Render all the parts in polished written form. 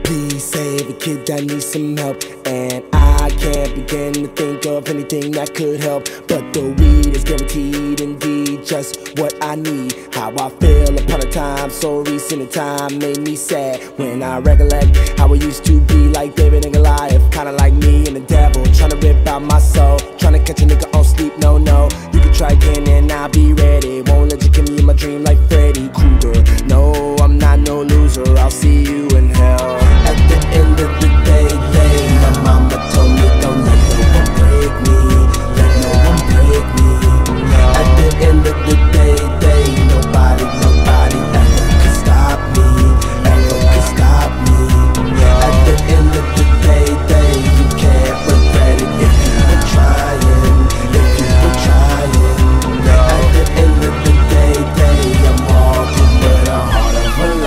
Please save a kid that needs some help. And I can't begin to think of anything that could help, but the weed is guaranteed indeed just what I need. How I feel upon a time so recent in time made me sad when I recollect how I used to be like David and Goliath. Kinda like me and the devil, trying to rip out my soul, trying to catch a nigga on sleep. No, no, you can try again and I'll be ready. Won't let you kill me in my dream like Freddy Krueger. No, I'm not no loser, I'll see you in hell. At the end of the day, my mama told me don't let no one break me, let no one break me. At the end of the day, nobody ever can stop me, ever can stop me. At the end of the day, you can't regret it if you were trying, if you were trying. At the end of the day, I'm walking with a heart of a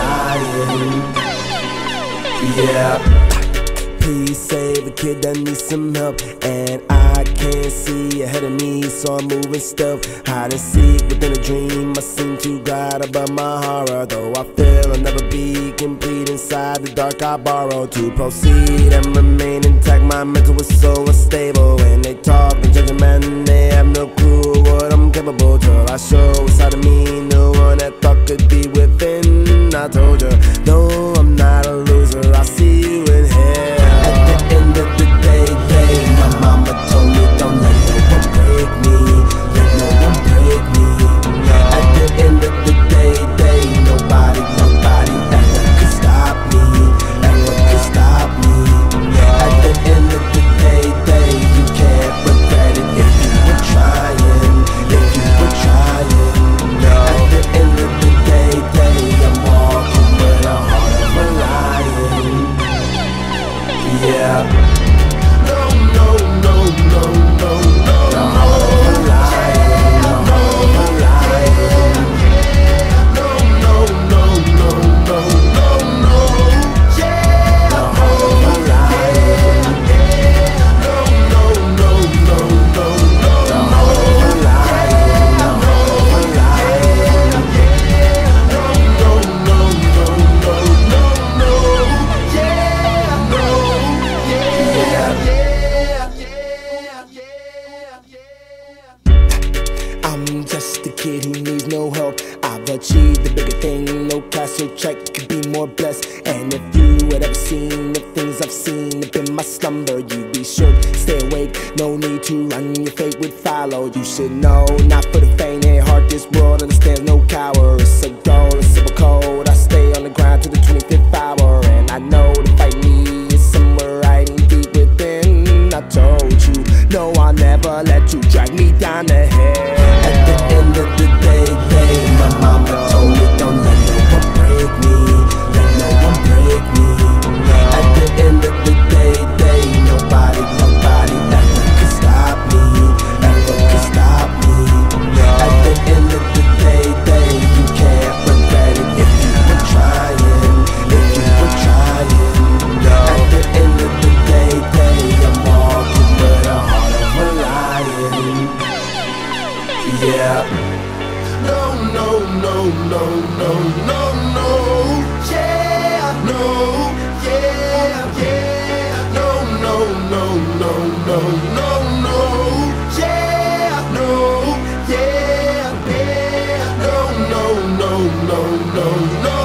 lion. Yeah. Please save a kid that needs some help. And I can't see ahead of me, so I'm moving stealth. Hide and seek within a dream, I seem to glide above my horror. Though I feel I'll never be complete inside the dark I borrow. To proceed and remain intact, my mental is so unstable. When they talk and judge a man, they have no clue what I'm capable. Till I show inside of me, no one that thought could be within. I told you, no, I'm not a loser, I'll see you in hell. At the end of the day, my mama told me don't let no one break me, let no one break me. At the end of the day, nobody ever can stop me, ever can stop me. At the end of the day, you can't regret it if you were trying, if you were trying. At the end of the day, I'm walking with a heart of a lion. Yeah. No, no, no, no, no, no, no. I'm a lion, I'm a lion. No, no, no, no, no, no, no. Yeah, I'm a lion. No, no, no, no, no, no, no. I'm a lion, I'm a lion. No, no, no, no, no, no, no. Yeah, no, I'm just a kid who needs no help. I've achieved the bigger thing, no castle check could be more blessed. And if you had ever seen the things I've seen up in my slumber, you'd be sure to stay awake, no need to run, your fate would follow. You should know, not for the faint at heart, this world understands no cowards. It's so dull, it's so cold, I stay on the grind to the 25th hour. And I know to fight me is somewhere hiding deep within. I told you, no, I'll never let you drag me down the hill. At the end of the day, my mama told me don't let no one break me, let no one break me. At the end of the day, nobody ever can stop me, ever can stop me. At the end of the day, you can't regret it if you were trying, if you were trying. At the end of the day, I'm walking with a heart of a lion. Yeah. No, no, no, no, no, no, no. Yeah, no, yeah, yeah. No, no, no, no, no, no, no. Yeah, no, yeah, yeah. No, no, no, no, no, no.